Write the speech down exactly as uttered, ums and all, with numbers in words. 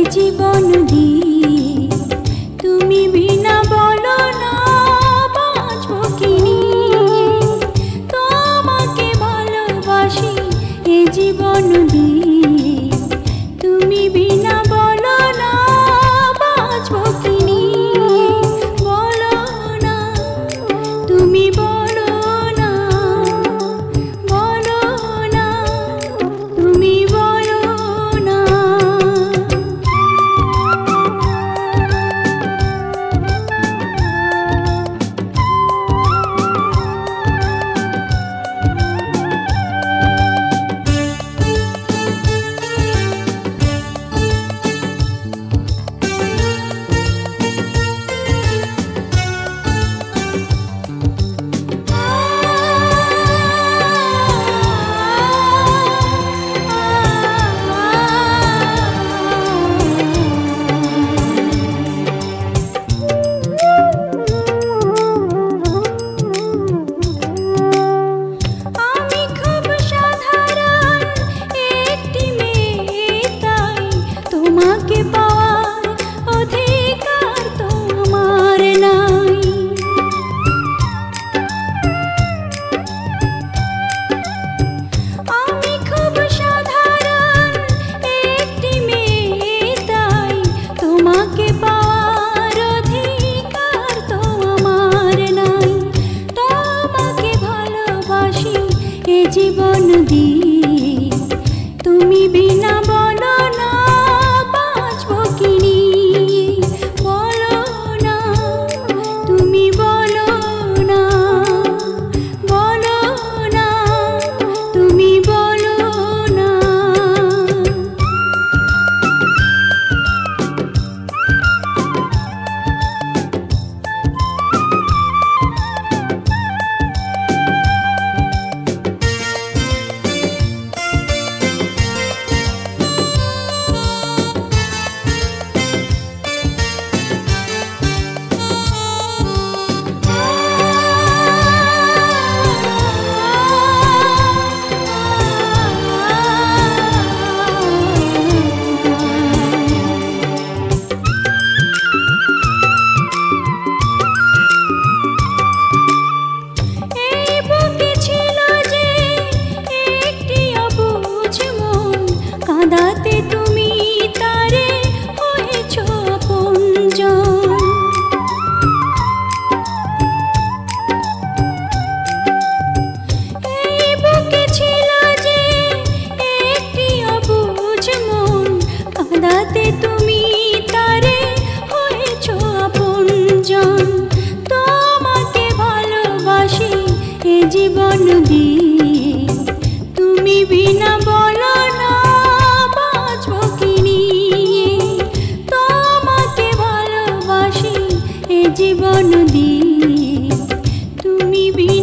জীবন দিয়ে তুমি বিনা বলো না বাঁচবো কি নিয়ে। তোমাকে ভালোবাসি এ জীবন দিয়ে তুমি বিনা বলো না বাঁচবো কি নিয়ে। বলো না তুমি বলো না, বলো না তুমি বলো না। জীবন দিয়ে তুমি বিনা বলো না বাঁচবো কি নিয়ে। বলো না তুমি বলো না, বলো না তুমি বলো না। কাঁদাতে তুমি তারে হয়েছ আপনজন। এই বুকে ছিল যে একটি অবুঝ মন, কাঁদাতে তুমি তারে হয়েছ আপনজন। তোমাকে ভালোবাসি এ জীবন দিয়ে তুমি বিনা বলো না জীবন দিয়ে তুমি